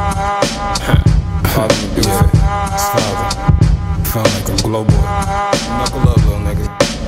Father to be here. It's father. Feel like a glow boy. Knuckle up, little nigga.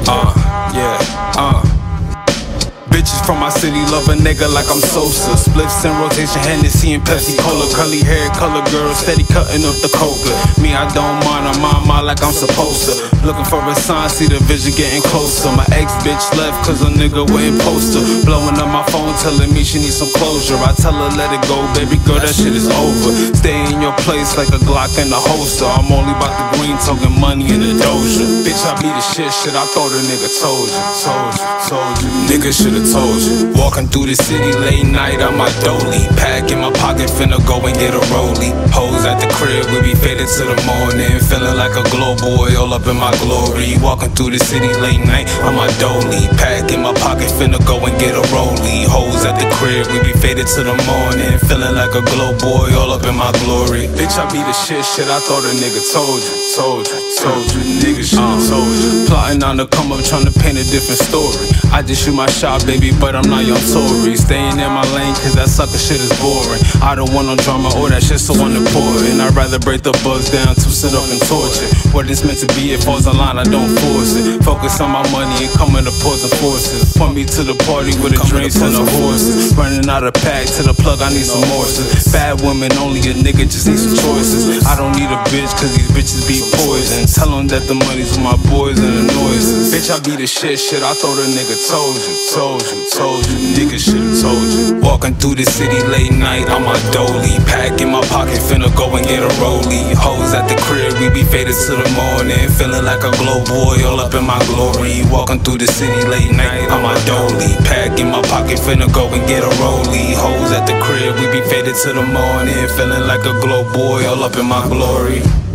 Bitches from my city love a nigga like I'm Sosa. Spliffs in rotation, Hennessy and Pepsi Cola. Curly hair, color girl, steady cutting up the coca. Me, I don't mind, I'm on my like I'm supposed to. Looking for a sign, see the vision getting closer. My ex-bitch left cause a nigga wouldn't post her. Blowing up my phone, telling me she needs some closure. I tell her let it go, baby girl, that shit is over. Stay in your place like a Glock in a holster. I'm only about the green, talking money in the doja. Bitch, I be the shit, I thought a nigga told you. Nigga should've told you. Walking through the city late night on my dolly. Pack in my pocket, finna go and get a rollie. Hoes at the crib, we be faded to the morning. Feeling like a glow boy, all up in my glory. Walking through the city late night on my dolly. Pack in my pocket, finna go and get a rollie. Hoes at the crib, we be faded to the morning. Feeling like a glow boy, all up in my glory. Bitch, I be the shit, I thought a nigga told you. Nigga should've told you. Plotting on the come up, trying to paint a different story. I just shoot my shot, baby, but I'm not your Tory. Staying in my lane, cause that sucker shit is boring. I don't want no drama or that shit so unimportant. I'd rather break the buzz down to sit up and torch it. What it's meant to be, it falls in line, I don't force it. Focus on my money and come in opposing forces. Point me to the party with the drinks and the horses. Running out of pack to the plug, I need some horses. Bad women only, a nigga just need some choices. I don't need a bitch cause these bitches be poison. Tell them that the money's with my boys and the noises. Bitch, I be the shit, I thought a nigga told you. Nigga should've told you. Walking through the city late night on my dolly. Pack in my pocket, finna go and get a rollie. Hoes at the crib, we be faded to the morning. Feeling like a glow boy, all up in my glory. Walking through the city late night on my dolly. Pack in my pocket, finna go and get a rollie. Hoes at the crib, we be faded to the morning. Feeling like a glow boy, all up in my glory.